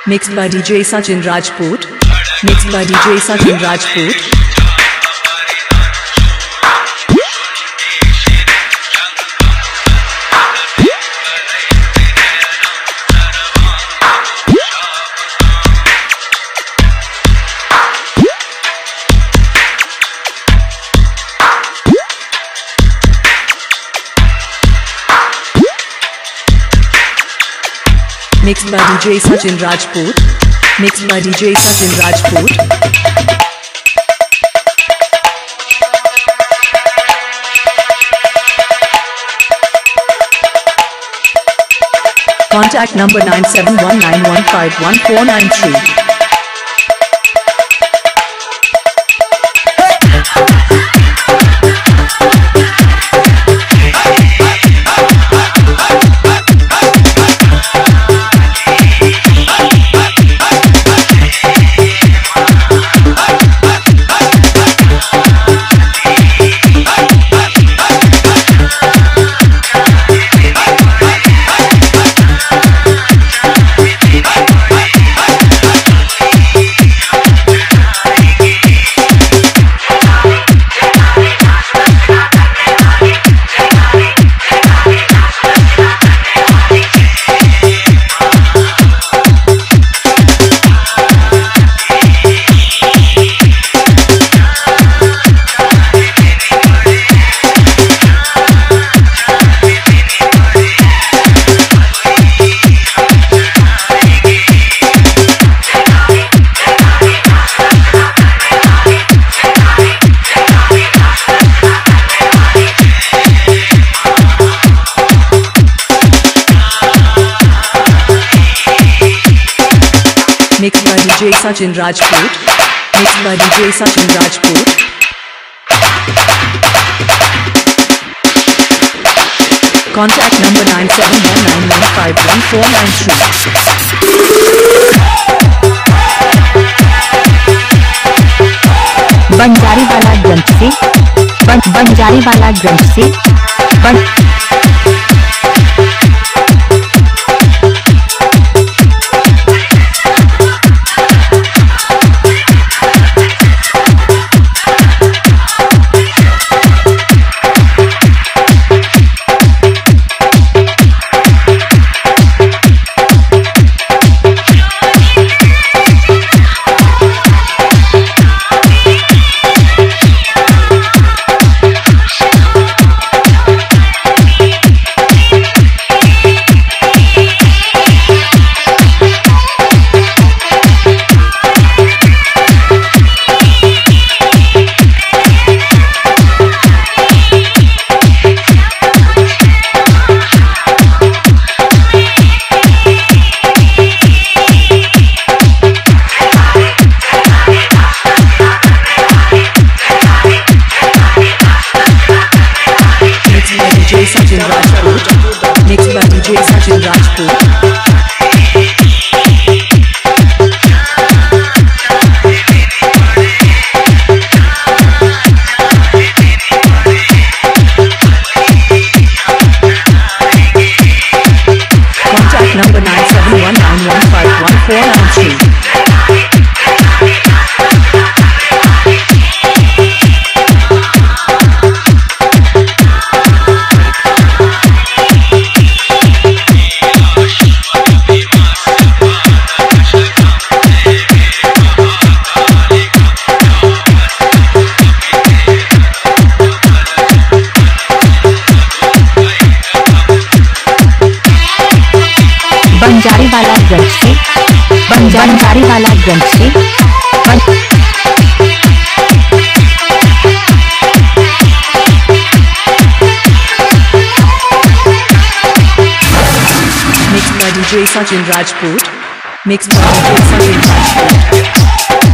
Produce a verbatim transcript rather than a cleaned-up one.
Mixed by D J Sachin Rajput. Mixed by D J Sachin Rajput. Mixed by D J Sachin Rajput. Mixed by D J Sachin Rajput. Contact number nine seven one nine one five one four nine three. Mixed by D J Sachin Rajput. Mixed by D J Sachin Rajput. Contact number nine seven one nine one five one four nine three. बंजारीवाला ग्रंथ से बन बंजारीवाला ग्रंथ से बन Sachin Rajput. Mixed by D J Sachin Rajput. Contact number nine seven one nine one five one four nine three. बंजारीवाला ग्रंथ से बंजारीवाला ग्रंथ से बन Mixed by D J Sachin Rajput. Mixed by D J Sachin Rajput.